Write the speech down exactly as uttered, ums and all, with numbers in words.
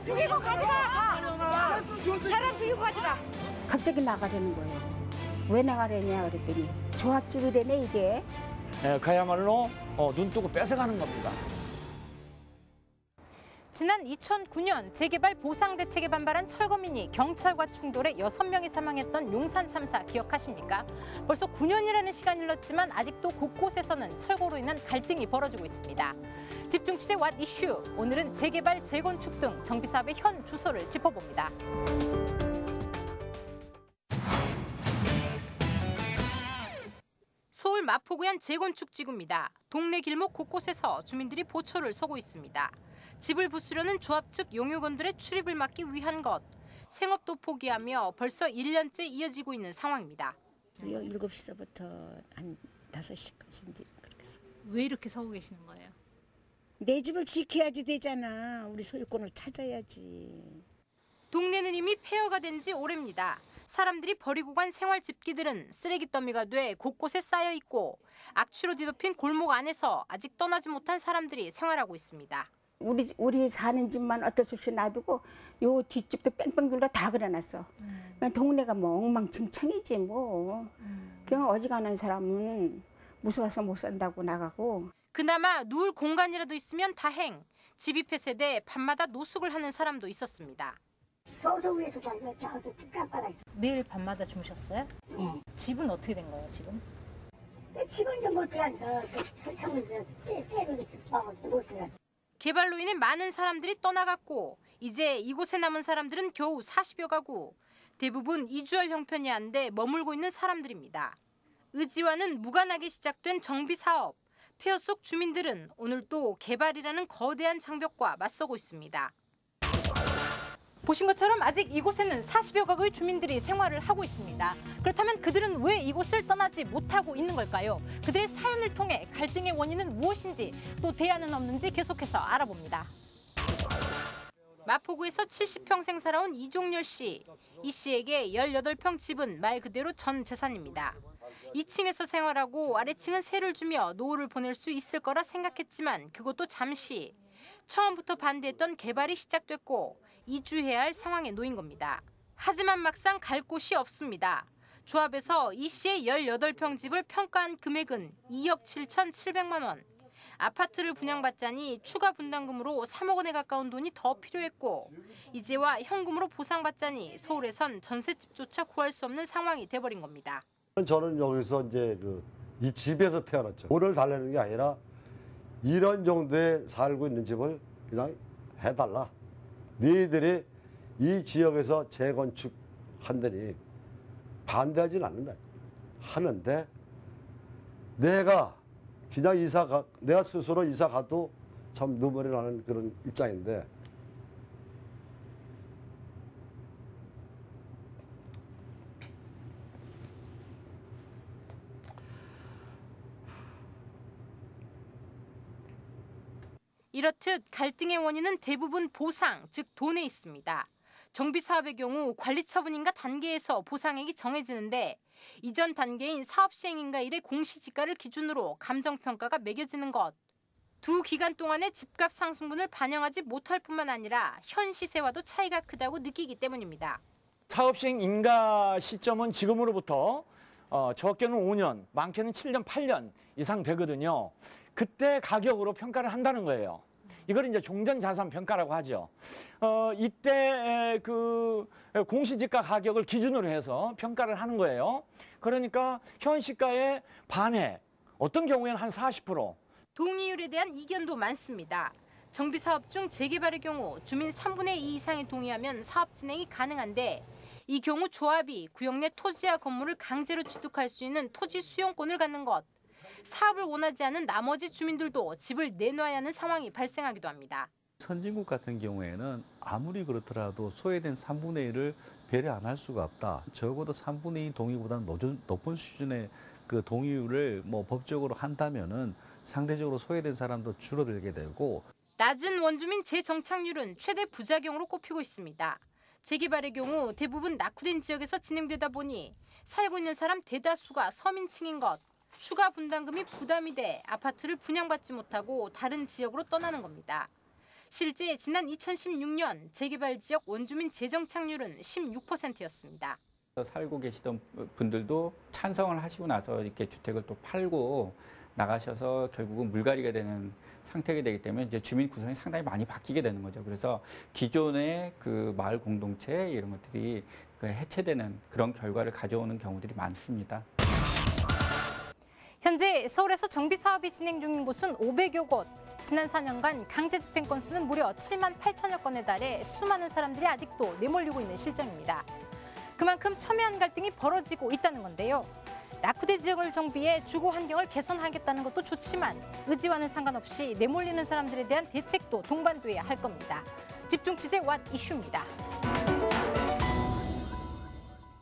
죽이고 가지 마. 사람 죽이고 가지 마. 갑자기 나가려는 거예요. 왜 나가려냐 그랬더니 조합집이래네 이게. 네, 그야말로 어, 눈 뜨고 뺏어가는 겁니다. 지난 이천구 년 재개발 보상대책에 반발한 철거민이 경찰과 충돌해 여섯 명이 사망했던 용산 참사 기억하십니까? 벌써 구 년이라는 시간이 흘렀지만 아직도 곳곳에서는 철거로 인한 갈등이 벌어지고 있습니다. 집중 취재 왓 이슈, 오늘은 재개발, 재건축 등 정비사업의 현 주소를 짚어봅니다. 서울 마포구현 재건축 지구입니다. 동네 길목 곳곳에서 주민들이 보초를 서고 있습니다. 집을 부수려는 조합 측 용역원들의 출입을 막기 위한 것. 생업도 포기하며 벌써 일 년째 이어지고 있는 상황입니다. 일곱 시서부터 한 다섯 시까지인지 그렇겠어. 왜 이렇게 서고 계시는 거예요? 내 집을 지켜야지 되잖아. 우리 소유권을 찾아야지. 동네는 이미 폐허가 된 지 오래입니다. 사람들이 버리고 간 생활 집기들은 쓰레기 더미가 돼 곳곳에 쌓여 있고 악취로 뒤덮인 골목 안에서 아직 떠나지 못한 사람들이 생활하고 있습니다. 우리 우리 사는 집만 어쩔 수 없이 놔두고 요 뒷집도 뺑뺑 둘러 다 그려놨어. 음. 그냥 동네가 뭐 엉망진창이지 뭐. 음. 그냥 어지간한 사람은 무서워서 못 산다고 나가고. 그나마 누울 공간이라도 있으면 다행. 집이 폐쇄돼 밤마다 노숙을 하는 사람도 있었습니다. 서울 위에서 자기가 저한테 깜빡아. 매일 밤마다 주무셨어요? 네. 집은 어떻게 된 거예요 지금? 집은 좀 못 들어간다. 설탕을 때를 못 들어간다. 개발로 인해 많은 사람들이 떠나갔고 이제 이곳에 남은 사람들은 겨우 사십여 가구. 대부분 이주할 형편이 안 돼 머물고 있는 사람들입니다. 의지와는 무관하게 시작된 정비사업. 폐허 속 주민들은 오늘 또 개발이라는 거대한 장벽과 맞서고 있습니다. 보신 것처럼 아직 이곳에는 사십여 가구의 주민들이 생활을 하고 있습니다. 그렇다면 그들은 왜 이곳을 떠나지 못하고 있는 걸까요? 그들의 사연을 통해 갈등의 원인은 무엇인지 또 대안은 없는지 계속해서 알아봅니다. 마포구에서 칠십 평생 살아온 이종열 씨. 이 씨에게 열여덟 평 집은 말 그대로 전 재산입니다. 이 층에서 생활하고 아래층은 세를 주며 노후를 보낼 수 있을 거라 생각했지만 그것도 잠시. 처음부터 반대했던 개발이 시작됐고 이주해야 할 상황에 놓인 겁니다. 하지만 막상 갈 곳이 없습니다. 조합에서 이 씨의 열여덟 평 집을 평가한 금액은 이억 칠천칠백만 원. 아파트를 분양받자니 추가 분담금으로 삼억 원에 가까운 돈이 더 필요했고 이제와 현금으로 보상받자니 서울에선 전셋집조차 구할 수 없는 상황이 돼버린 겁니다. 저는 여기서 이제 그 이 집에서 태어났죠. 돈을 달라는 게 아니라 이런 정도에 살고 있는 집을 그냥 해달라. 너희들이 이 지역에서 재건축한다니 반대하지는 않는다. 하는데 내가 그냥 이사 가, 내가 스스로 이사 가도 참 눈물이 나는 그런 입장인데 이렇듯 갈등의 원인은 대부분 보상, 즉 돈에 있습니다. 정비사업의 경우 관리처분인가 단계에서 보상액이 정해지는데 이전 단계인 사업시행인가 일의 공시지가를 기준으로 감정평가가 매겨지는 것. 두 기간 동안의 집값 상승분을 반영하지 못할 뿐만 아니라 현 시세와도 차이가 크다고 느끼기 때문입니다. 사업시행 인가 시점은 지금으로부터 어, 적게는 오 년, 많게는 칠 년, 팔 년 이상 되거든요. 그때 가격으로 평가를 한다는 거예요. 이걸 이제 종전자산 평가라고 하죠. 어, 이때 그 공시지가 가격을 기준으로 해서 평가를 하는 거예요. 그러니까 현 시가의 반에 어떤 경우에는 한 사십 퍼센트. 동의율에 대한 이견도 많습니다. 정비사업 중 재개발의 경우 주민 삼분의 이 이상이 동의하면 사업 진행이 가능한데 이 경우 조합이 구역 내 토지와 건물을 강제로 취득할 수 있는 토지 수용권을 갖는 것. 사업을 원하지 않은 나머지 주민들도 집을 내놔야 하는 상황이 발생하기도 합니다. 선진국 같은 경우에는 아무리 그렇더라도 소외된 삼분의 일을 배려 안 할 수가 없다. 적어도 삼분의 이 동의보다는 높은 수준의 그 동의율을 뭐 법적으로 한다면은 상대적으로 소외된 사람도 줄어들게 되고 낮은 원주민 재정착률은 최대 부작용으로 꼽히고 있습니다. 재개발의 경우 대부분 낙후된 지역에서 진행되다 보니 살고 있는 사람 대다수가 서민층인 것. 추가 분담금이 부담이 돼 아파트를 분양받지 못하고 다른 지역으로 떠나는 겁니다. 실제 지난 이천십육 년 재개발 지역 원주민 재정 착률은 십육 퍼센트였습니다. 살고 계시던 분들도 찬성을 하시고 나서 이렇게 주택을 또 팔고 나가셔서 결국은 물갈이가 되는 상태가 되기 때문에 이제 주민 구성이 상당히 많이 바뀌게 되는 거죠. 그래서 기존의 그 마을 공동체 이런 것들이 그 해체되는 그런 결과를 가져오는 경우들이 많습니다. 현재 서울에서 정비 사업이 진행 중인 곳은 오백여 곳. 지난 사 년간 강제 집행 건수는 무려 칠만 팔천여 건에 달해 수많은 사람들이 아직도 내몰리고 있는 실정입니다. 그만큼 첨예한 갈등이 벌어지고 있다는 건데요. 낙후대 지역을 정비해 주거 환경을 개선하겠다는 것도 좋지만 의지와는 상관없이 내몰리는 사람들에 대한 대책도 동반돼야 할 겁니다. 집중 취재 왓 이슈입니다.